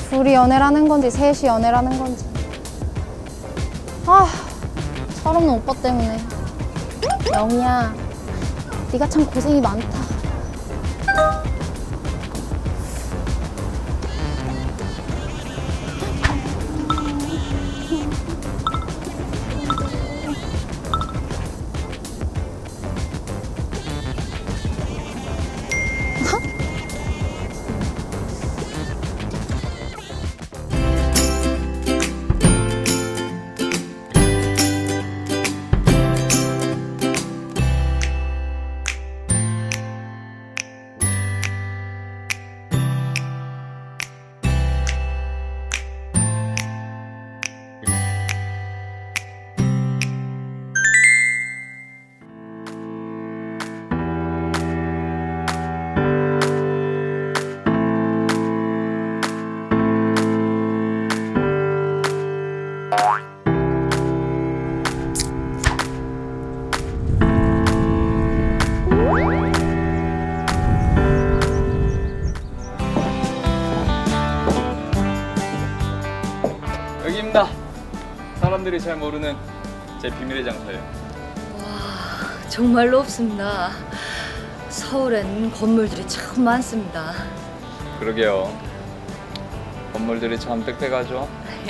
둘이 연애라는 건지 셋이 연애라는 건지. 아, 철없는 오빠 때문에. 영희야, 네가 참 고생이 많다. 여기입니다. 사람들이 잘 모르는 제 비밀의 장소예요. 와, 정말로 없습니다. 서울엔 건물들이 참 많습니다. 그러게요. 건물들이 참 빽빽하죠.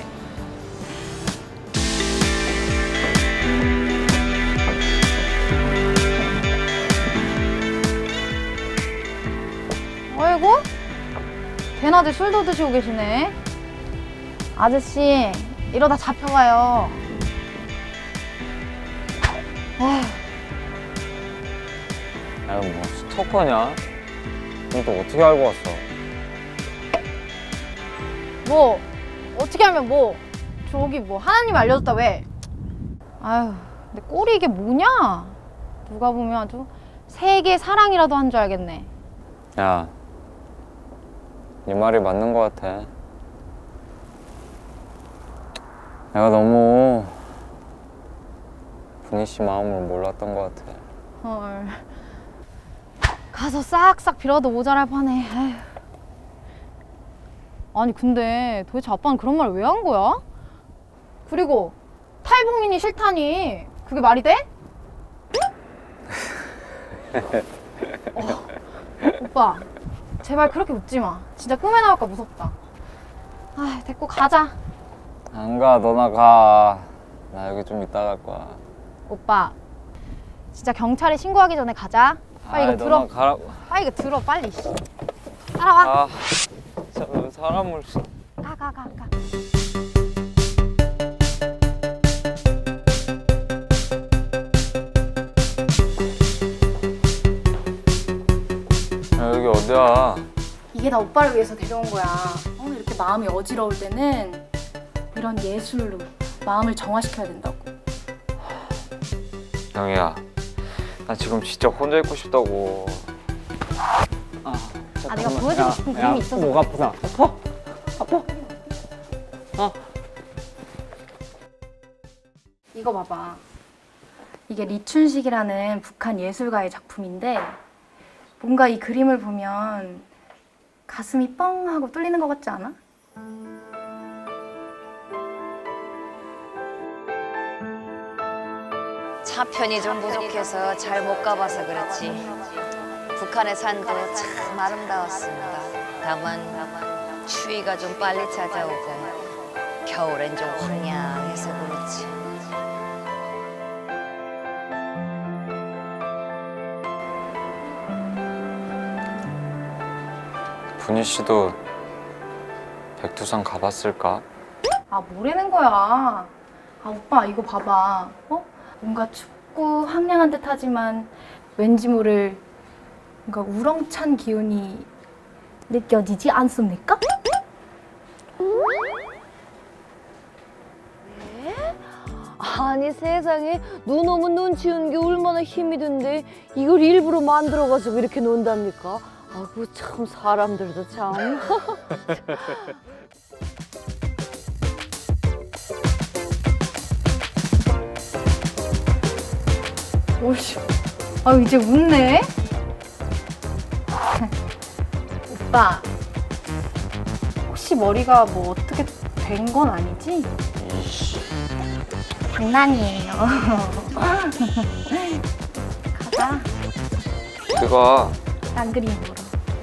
어이구? 걔나들 술도 드시고 계시네. 아저씨, 이러다 잡혀가요. 에휴. 야, 뭐 스토커냐? 너 또 어떻게 알고 왔어? 뭐? 어떻게 하면 뭐? 저기 뭐 하나님 알려줬다 왜? 아유, 근데 꼴이 이게 뭐냐? 누가 보면 아주 세계 사랑이라도 한 줄 알겠네. 야, 네 말이 맞는 것 같아. 내가 너무 분희 씨 마음을 몰랐던 것 같아. 헐. 가서 싹싹 빌어도 모자랄 판에. 에휴. 아니 근데 도대체 아빠는 그런 말 왜 한 거야? 그리고 탈북민이 싫다니 그게 말이 돼? 오빠 제발 그렇게 웃지 마. 진짜 꿈에 나올까 무섭다. 아, 됐고 가자. 안 가, 너나 가. 나 여기 좀 이따 갈 거야. 오빠 진짜 경찰에 신고하기 전에 가자. 빨리 이거 들어. 가라고. 빨리 이거 들어 빨리. 따라와. 아, 진짜 왜 사람을. 가. 야, 여기 어디야? 이게 다 오빠를 위해서 데려온 거야. 오늘 이렇게 마음이 어지러울 때는 이런 예술로 마음을 정화시켜야 된다고. 영희야, 나 지금 진짜 혼자 있고 싶다고. 내가 보여주고 싶은 그림이 있어서. 목 아프다. 아파? 이거 봐봐. 이게 리춘식이라는 북한 예술가의 작품인데 뭔가 이 그림을 보면 가슴이 뻥 하고 뚫리는 것 같지 않아? 차편이 좀 부족해서 잘 못 가봐서 그렇지. 북한의 산도 참 아름다웠습니다. 다만 추위가 좀 빨리 찾아오고 겨울엔 좀 황량해서 그렇지. 분희 씨도 백두산 가봤을까? 아, 뭐라는 거야. 아, 오빠 이거 봐봐. 어? 뭔가 춥고 황량한 듯 하지만 왠지 모를 뭔가 우렁찬 기운이 느껴지지 않습니까? 아니 세상에 눈 오면 눈 치우는 게 얼마나 힘이 든데 이걸 일부러 만들어가지고 이렇게 논답니까? 아이고 참 사람들도 참. 오씨, 아 이제 웃네? 오빠, 혹시 혹시 머리가 뭐 어떻게 된 건 아니지? 장난이에요. 가자. 그가 딴 그림 보러.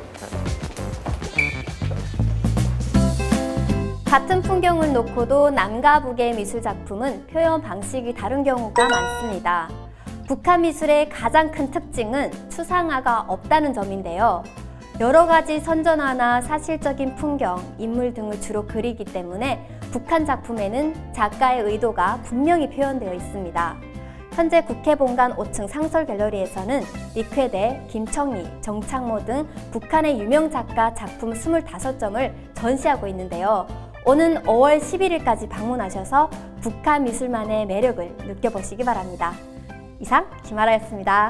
같은 풍경을 놓고도 남과 북의 미술 작품은 표현 방식이 다른 경우가 많습니다. 북한 미술의 가장 큰 특징은 추상화가 없다는 점인데요. 여러 가지 선전화나 사실적인 풍경, 인물 등을 주로 그리기 때문에 북한 작품에는 작가의 의도가 분명히 표현되어 있습니다. 현재 국회 본관 5층 상설 갤러리에서는 리퀘대, 김청희, 정창모 등 북한의 유명 작가 작품 25점을 전시하고 있는데요. 오는 5월 11일까지 방문하셔서 북한 미술만의 매력을 느껴보시기 바랍니다. 이상 김아라였습니다.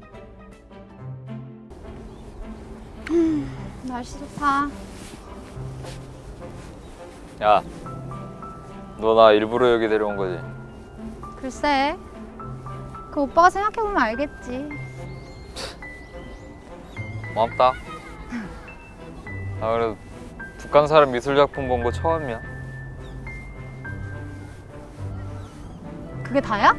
날씨 좋다. 야, 너 나 일부러 여기 데려온 거지? 글쎄. 그 오빠가 생각해보면 알겠지. 고맙다. 나 그래도 북한 사람 미술 작품 본 거 처음이야. 그게 다야?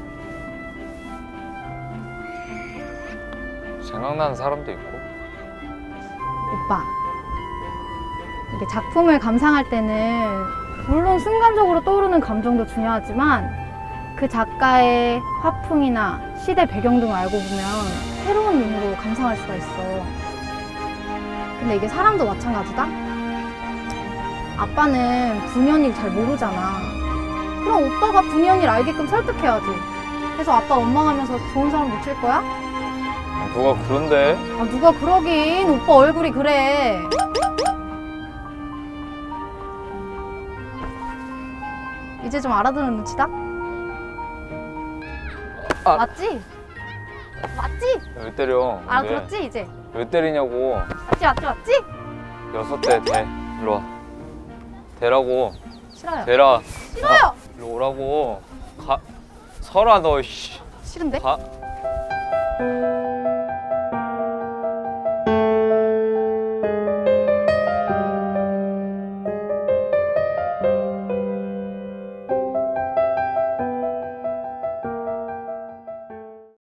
생각나는 사람도 있고. 오빠, 이게 작품을 감상할 때는 물론 순간적으로 떠오르는 감정도 중요하지만 그 작가의 화풍이나 시대 배경 등을 알고 보면 새로운 눈으로 감상할 수가 있어. 근데 이게 사람도 마찬가지다? 아빠는 분연일 잘 모르잖아. 그럼 오빠가 분연일 알게끔 설득해야지. 그래서 아빠 원망하면서 좋은 사람 놓칠 거야? 누가 그런데? 아, 누가 그러긴. 오빠 얼굴이 그래. 이제 좀 알아듣는 눈치다? 맞지? 맞지? 왜 때려? 알아들었지 이제? 왜 때리냐고. 맞지? 6대 대. 일로 와. 대라고. 싫어요. 대라. 싫어요. 일로 오라고. 가. 설아 너 씨. 싫은데? 가.